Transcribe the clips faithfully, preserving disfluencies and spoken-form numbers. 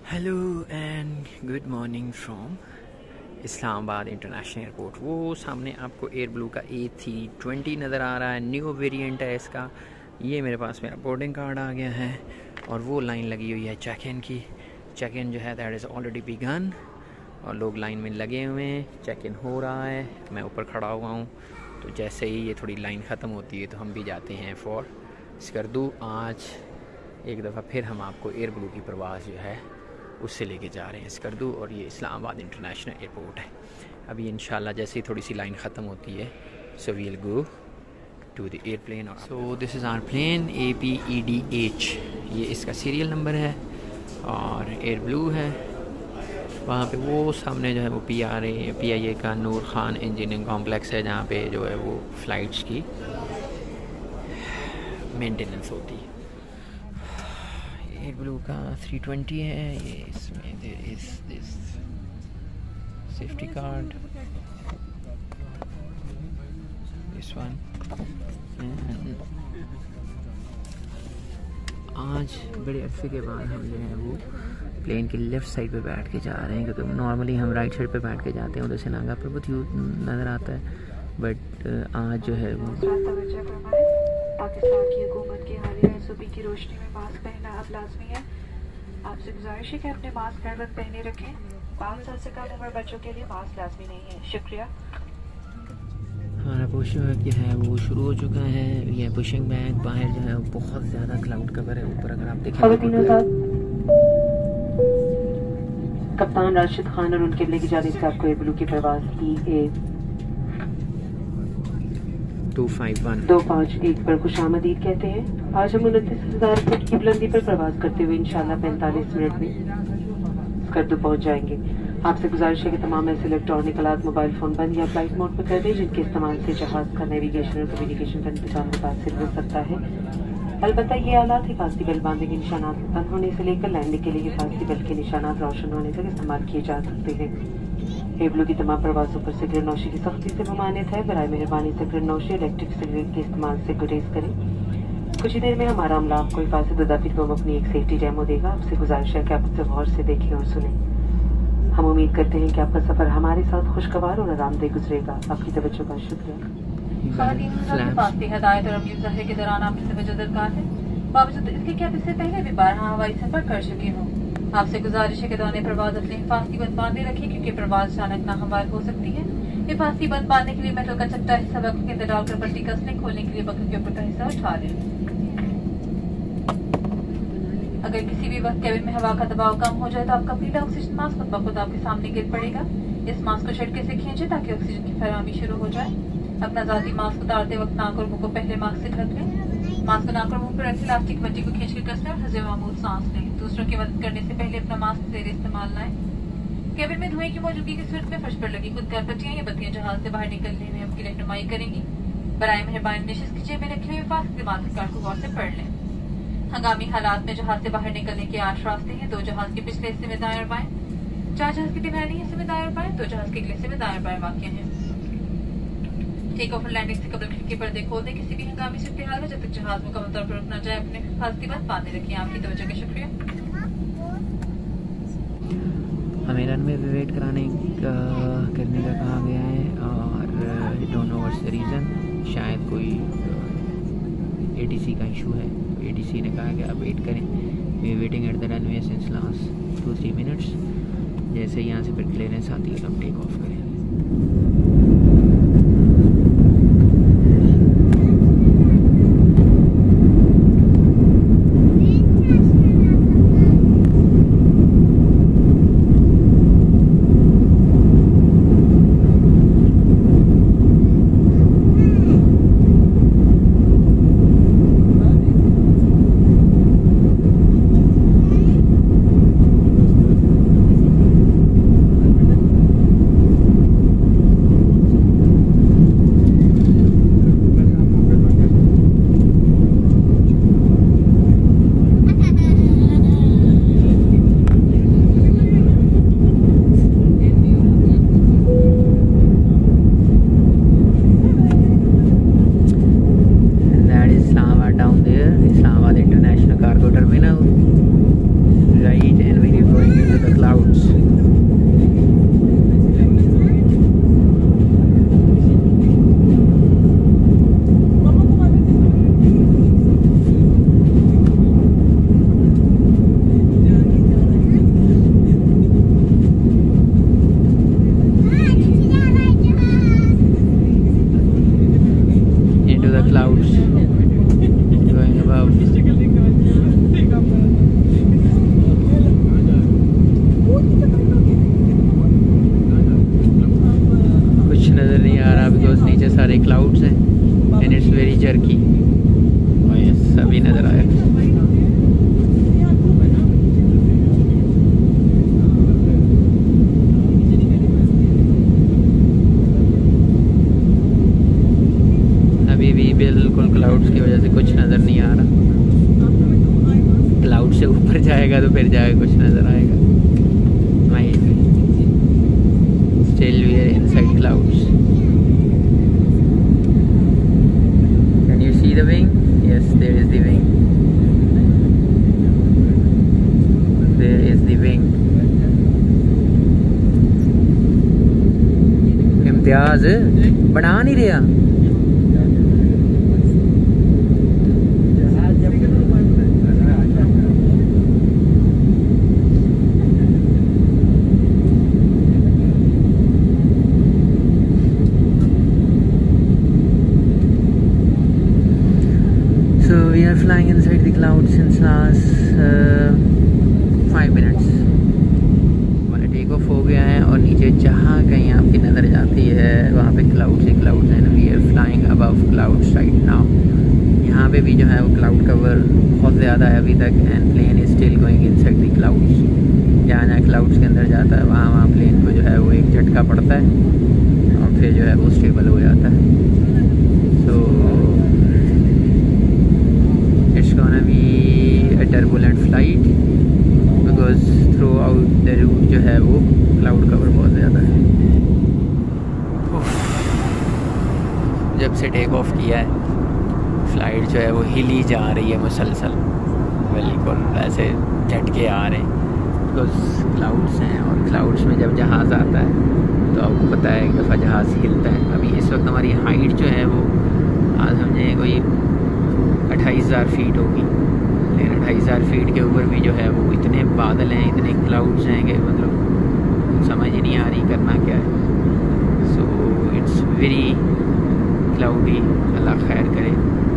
Hello and good morning from Islamabad international airport. वो सामने आपको एयर ब्लू का ए थ्री ट्वेंटी नज़र आ रहा है, न्यू वेरिएंट है इसका। ये मेरे पास मेरा बोर्डिंग कार्ड आ गया है और वो लाइन लगी हुई है चेक इन की। चेक इन जो है दैट इज़ ऑलरेडी बिगन और लोग लाइन में लगे हुए हैं, चेक इन हो रहा है। मैं ऊपर खड़ा हुआ हूँ, तो जैसे ही ये थोड़ी लाइन ख़त्म होती है तो हम भी जाते हैं फॉर स्कर्दू। आज एक दफ़ा फिर हम आपको एयर ब्लू की परवाज़ जो है उससे लेके जा रहे हैं स्कर्दू, और ये इस्लामाबाद इंटरनेशनल एयरपोर्ट है। अभी इंशाल्लाह जैसे ही थोड़ी सी लाइन ख़त्म होती है so we'll go to the aeroplane. So this is our plane A P E D H, ये इसका सीरियल नंबर है और एयर ब्लू है। वहाँ पे वो सामने जो है वो P R A P I A का नूर खान इंजीनियरिंग कॉम्प्लेक्स है, जहाँ पे जो है वो फ़्लाइट्स की मेंटेनेंस होती है। एयर ब्लू का थ्री ट्वेंटी है ये, इसमें there is this safety card, this one. आज बड़े अरसे के बाद हम जो है वो प्लेन के लेफ़्ट साइड पे बैठ के जा रहे हैं, क्योंकि नॉर्मली हम राइट साइड पे बैठ के जाते हैं, उधर से नागा पर बहुत यूज नज़र आता है। बट आज जो है वो पाकिस्तान की हुकूमत की हालिया एस ओ पी की रोशनी में मास्क पहनना अब लाजमी है। आपसे गुजारिश है कि अपने मास्क हर वक्त पहने रखें। पाँच साल से कम उम्र बच्चों के लिए मास्क लाजमी नहीं है। शुक्रिया। हमारा पुशिंग जो है वो शुरू हो चुका है। ये पुशिंग बैग बाहर जो है वो बहुत ज़्यादा क्लाउड कवर है ऊपर, अगर आप देखें। कप्तान राशिद खान और उनके की जानिब से आपको एयर ब्लू की परवाज़ E A two five one दो पाँच एक पर खुशामदीद कहते हैं। आज हम उनतीस हजार फुट की बुलंदी पर प्रवास करते हुए इंशाल्लाह पैंतालीस मिनट में स्कर्दू पहुंच जाएंगे। आपसे गुजारिश है कि तमाम ऐसे इलेक्ट्रॉनिक आलात मोबाइल फोन बंद या फ्लाइट मोड पर कर दें जिनके इस्तेमाल से जहाज का नेविगेशन और कम्युनिकेशन का इंतजाम मुतासिर हो सकता है। अलबत्ता ये आलात हिफाजती बेल्ट बांधने के निशानात बंद होने से लेकर लैंडिंग के लिए हिफाजती बेल्ट के निशानात रोशन होने तक इस्तेमाल किए जा सकते हैं। एयर ब्लू की तमाम प्रवासों पर सिगरेट नौशी की सख्ती से ममानियत है। बराए मेहरबानी सिगरेट नौशी इलेक्ट्रिक सिगरेट के इस्तेमाल से गुरेज करें। कुछ ही देर में हमारा अमला आपको हिफाजत फिर हम अपनी एक सेफ्टी डेमो देगा। आपसे गुजारिश है कि आप उसे गौर से देखें और सुनें। हम उम्मीद करते हैं कि आपका सफर हमारे साथ खुशगवार और आरामदेह गुजरेगा। आपकी तवज्जो का शुक्रिया। हदायत और अमली ज़ाहिर के दौरान आपकी तवज्जो दरकार है। बावजूद इसके कि आप इससे पहले भी बारहा हवाई सफर कर चुके हों, आपसे गुजारिश है कि दौरान प्रवास अपनी हिफाजती बंद बांधे रखें, क्योंकि प्रवास अचानक नाहमवार हो सकती है। हिफाजती बंद बांधने के लिए मेटल का चपटा हिस्सा बकरी के अंदर डालकर पट्टी कसने, खोलने के लिए बकरी के ऊपर का हिस्सा उठा लें। अगर किसी भी वक्त कैबिन में हवा का दबाव कम हो जाए तो आपका पीला ऑक्सीजन मास्क खुद ब खुद आपके सामने गिर पड़ेगा। इस मास्क को झटके से खींचे ताकि ऑक्सीजन की फराहमी शुरू हो जाए। अपना जाती मास्क उतारते वक्त नाक और मुंह को पहले मास्क से ढक लें। मास्क को नाक और मुंह पर रखें, इलास्टिक पट्टी को खींच कर कस लें और हज़े मामूल सांस लें। दूसरों की मदद करने से पहले अपना मास्क ज़ेर इस्तेमाल लाएं। केबिन में धुएं की मौजूदगी की सूरत में फर्श पर लगी खुदकार पट्टियां या बत्तियां जहाज से बाहर निकलने में आपकी रहनुमाई करेंगी। बराए मेहरबानी निशिस्त की जेब में रखे हुए फास्ट दिमाग कार्ड को गौर से पढ़ लें। हंगामी हालात में जहाज से बाहर निकलने के आठ रास्ते हैं। दो जहाज के पिछले हिस्से में दाएं और बाएं, चार जहाज के दरमियानी हिस्से में दाएं और बाएं, दो जहाज के अगले हिस्से में दाएं और बाएं वाक़ हैं। टेक ऑफ और लैंडिंग से कबल खिड़की पर्दे खोल दें। किसी भी हंगामी सूरत हाल में जब तक जहाज मुकम्मल तौर पर रुक न जाए अपने हिफाजती बंद बांधे रखें। आपकी तवज्जो का शुक्रिया। हमें रनवे पे वेट कराने का करने का कहा गया है और don't know what's the reason. शायद कोई ए टी सी का इशू है। ए टी सी ने कहा कि आप वेट करें। We waiting at the runway since last two three minutes. जैसे यहाँ से फिर क्लियरेंस आती है तो हम टेक ऑफ करें। बिकॉज नीचे सारे क्लाउड्स हैं एंड इट्स वेरी जर्की। और ये सभी नज़र आए। अभी भी बिल्कुल क्लाउड्स की वजह से कुछ नज़र नहीं आ रहा। क्लाउड से ऊपर जाएगा तो फिर जाएगा कुछ नज़र आएगा। Still we are inside clouds. Can you see the wing? Yes, there is the wing. There is the wing. Imtiaz बना नहीं रहा। So we are flying inside the clouds since last uh, five minutes. हमारा take off हो गया है और नीचे जहाँ कहीं आपकी नज़र जाती है वहाँ पे क्लाउड्स ही क्लाउड्स हैं। We are flying above clouds right now. यहाँ पे भी जो है वो क्लाउड कवर बहुत ज़्यादा है अभी तक and plane is still going inside the clouds. जहाँ जहाँ क्लाउड्स के अंदर जाता है वहाँ वहाँ प्लेन को जो है वो एक झटका पड़ता है और फिर जो है वो स्टेबल हो जाता है। सो it's gonna be a turbulent flight because throughout the route जो है वो cloud cover बहुत ज़्यादा है। जब से टेक ऑफ किया है फ्लाइट जो है वो हिली जा रही है मुसलसल, बिल्कुल ऐसे झटके आ रहे हैं बिकॉज क्लाउड्स हैं। और क्लाउड्स में जब जहाज़ आता है तो आपको पता है एक दफ़ा जहाज़ हिलता है। अभी इस वक्त हमारी हाइट जो है वो आज समझे कोई अट्ठाईस हज़ार फीट होगी, लेकिन अट्ठाईस हज़ार फीट के ऊपर भी जो है वो इतने बादल हैं, इतने क्लाउड्स हैं कि मतलब समझ ही नहीं आ रही करना क्या है। So it's very cloudy, Allah खैर करे।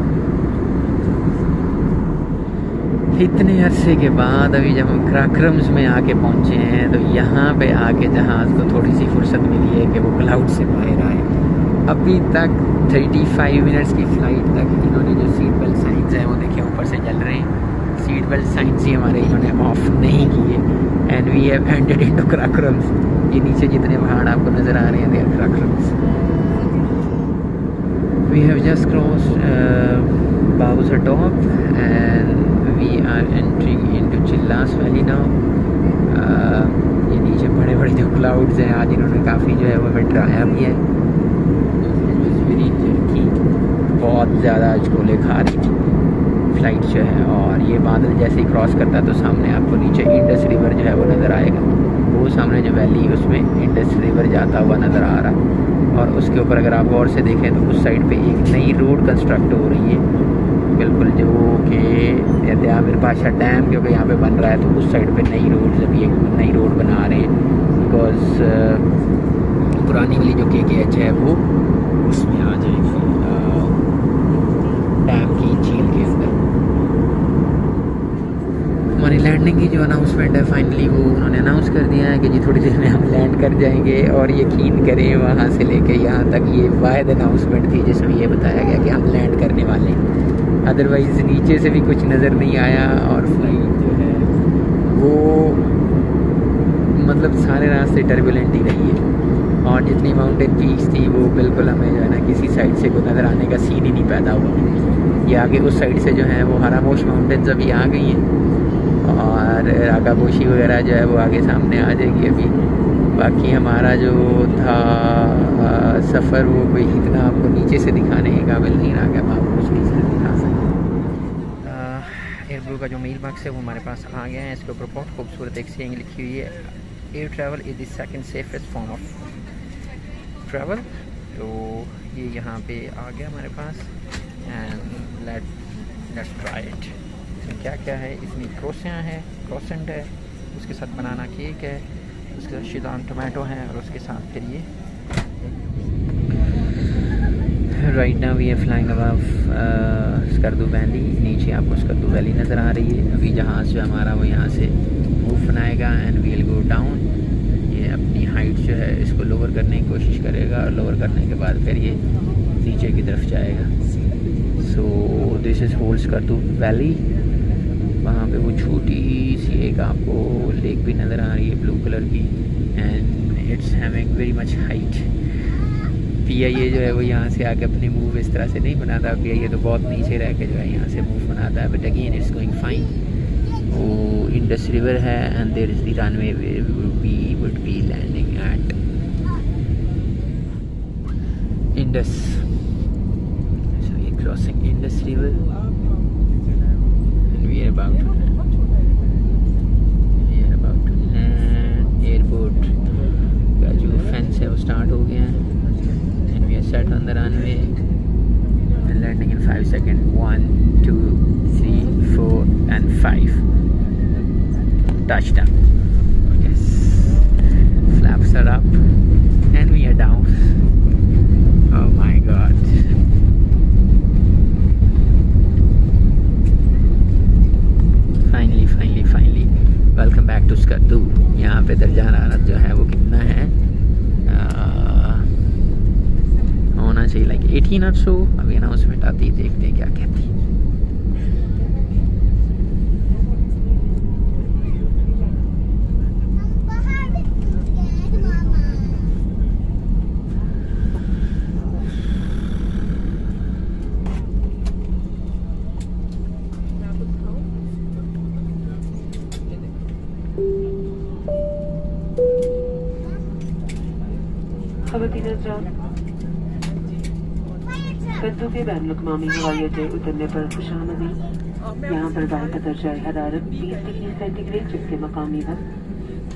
इतने अरसे के बाद अभी जब हम क्राक्रम्स में आके पहुँचे हैं तो यहाँ पे आके जहाज़ को थोड़ी सी फुर्सत मिली है कि वो क्लाउड से बाहर आए। अभी तक पैंतीस मिनट्स की फ़्लाइट तक इन्होंने जो सीट बेल्ट साइंस हैं वो देखिए ऊपर से जल रहे हैं। सीट बेल्ट साइंस ही हमारे इन्होंने ऑफ नहीं किए and we have entered into Karakorams. ये नीचे जितने पहाड़ आपको नज़र आ रहे हैं they are Karakorams. We have just crossed Babusar top and we are entering into Chilas valley now. ये नीचे बड़े बड़े जो क्लाउड्स हैं आज इन्होंने काफ़ी जो है वो हमें डराया भी है। बहुत ज़्यादा अचकोले खा रही थी फ्लाइट जो है। और ये बादल जैसे ही क्रॉस करता है तो सामने आपको नीचे इंडस रिवर जो है वो नज़र आएगा। वो सामने जो वैली है उसमें इंडस रिवर जाता हुआ नज़र आ रहा है। और उसके ऊपर अगर आप गौर से देखें तो उस साइड पे एक नई रोड कंस्ट्रक्ट हो रही है बिल्कुल, जो कि त्यामिर पाशा डैम क्योंकि यहाँ पे बन रहा है तो उस साइड पे नई रोड अभी एक नई रोड बना रहे हैं बिकॉज पुरानी वाली जो के के एच है वो उसमें आ जाएगी डैम की झील के अंदर। हमारी लैंडिंग की जो अनाउंसमेंट है फाइनली वो उन्होंने अनाउंस कर दिया है कि जी थोड़ी देर में हम लैंड कर जाएंगे। और यकीन करें वहाँ से लेके यहाँ तक ये वाहिद अनाउंसमेंट थी जिसमें ये बताया गया कि हम लैंड करने वाले हैं। अदरवाइज़ नीचे से भी कुछ नज़र नहीं आया और फ्लाइट जो है वो मतलब सारे रास्ते टर्बुलेंट ही रही है। और जितनी माउंटेन पीक्स थी वो बिल्कुल हमें जो है ना किसी साइड से कोई नज़र आने का सीन ही नहीं पैदा हुआ। ये आगे उस साइड से जो है वो हरामोश माउंटेन्स अभी आ गई हैं और राकापोशी वगैरह जो है वो आगे सामने आ जाएगी अभी। बाकी हमारा जो था सफ़र वो कोई इतना आपको नीचे से दिखाने के काबिल नहीं रहा कि हम आपको कुछ नीचे से दिखा सकते। एयर ब्लू का जो मेल बॉक्स है वो हमारे पास आ गया है। इसके ऊपर बहुत खूबसूरत एक सेइंग लिखी हुई है, air travel is the second safest form of travel. तो ये यहाँ पे आ गया हमारे पास and let let's try it. इसमें क्या क्या है, इसमें क्रोसियाँ है, क्रोसेंट है, उसके साथ बनाना केक है, उसके साथ शिदान टोमेटो है और उसके साथ फिर ये right now we are flying above Skardu valley. नीचे आपको स्कर्दू वैली नज़र आ रही है। अभी जहाज़ जो हमारा वो यहाँ से मूव बनाएगा and we will go down. ये अपनी हाइट जो है इसको लोअर करने की कोशिश करेगा और लोअर करने के बाद फिर ये नीचे की तरफ जाएगा। So this is whole Skardu valley. वहाँ पे वो छोटी सी एक आपको लेक भी नज़र आ रही है ब्लू कलर की, and it's having very much height. P I A जो है वो यहाँ से आके अपनी मूव इस तरह से नहीं बनाता। पी आई ए तो बहुत नीचे रह के जो है यहाँ से मूव बनाता है, but again it's going fine. वो इंडस रिवर है and there is the runway we would be landing at Indus. So we are crossing Indus river and we are about to we are about to land. Airport का जो fence है वो start हो गया है। Set on the runway and landing in five seconds. One, two, three, four, and five. Touchdown. Yes. Flaps are up, and we are down. Oh my God. Finally, finally, finally. Welcome back to Skardu. यहाँ पे दर्जा हरारत जो है वो कितना है? होना चाहिए लाइक एटीन और सो। अभी अनाउंसमेंट आती है, देखते हैं क्या कहती है। स्कर्दू के बैन अवी हवाई अड्डे उतरने पर खुशामदी। यहाँ पर बाहर का दर्जा हरारत बीस डिग्री सेंटीग्रेड, जबकि मकामी वक्त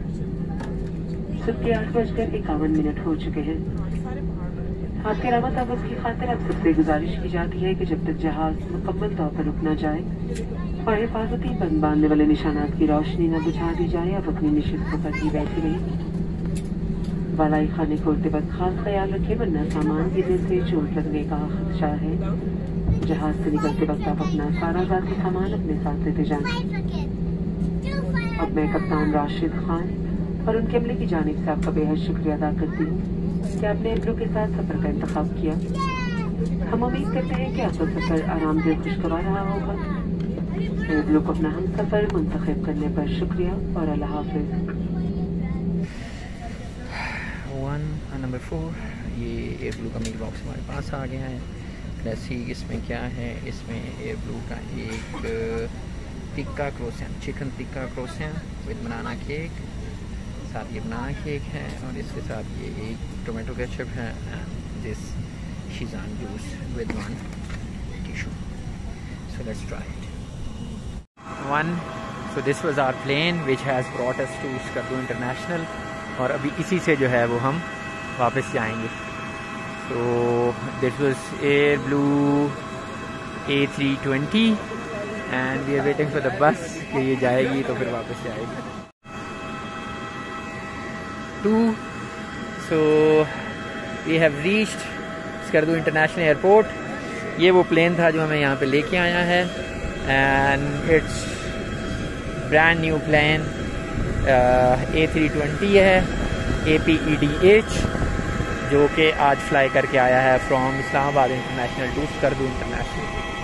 सुबह आठ बजकर इक्यावन मिनट हो चुके हैं। हाथ के अलावा तहफ़्फ़ुज़ की खातिर अब सबसे गुजारिश की जाती है कि जब तक जहाज मुकम्मल तौर पर रुक न जाए और हिफाजती बंद बांधने वाले निशानात की रोशनी न बुझा दी जाए, अब अपनी निशिस्तों पर ही बैठी रही। वालाई खाने खोलते वक्त खास ख्याल रखें, वरना सामान गिरने से चोट लगने का खदशा है। जहाज से निकलते वक्त आप अपना सारा ज़ाती सामान अपने साथ लेते जाएं। अब मैं कप्तान राशिद खान और उनके अमले की जानिब से आपका बेहद शुक्रिया अदा करती हूँ कि आपने एयरब्लू के साथ सफ़र का इंतखाब किया। हम उम्मीद करते हैं कि आपका सफ़र आरामदेह खुशगवार रहा होगा। एयरब्लू को अपना हम सफ़र मुंतखब करने पर शुक्रिया और अल्लाह हाफ़िज़। वन नंबर फोर, ये एयरब्लू का मेल बॉक्स हमारे पास आ गया है। लेट्स सी इसमें क्या है। इसमें एयरब्लू का एक tikka croissant, chicken tikka croissant with banana cake, साथ ये बनाना केक है और इसके साथ ये एक टोमेटो केचप है and this Shezan juice with one tissue. So let's try it. One so this was our plane which has brought us to Skardu international, और अभी इसी से जो है वो हम वापस जाएंगे। So this was Airblue A three twenty and we are waiting for the bus कि ये जाएगी तो फिर वापस जाएगी। To so we have reached Skardu international airport. ये वो प्लेन था जो हमें यहाँ पे लेके आया है and it's brand new plane A three twenty है, A P E D H, जो कि आज फ्लाई करके आया है from Islamabad international to Skardu international.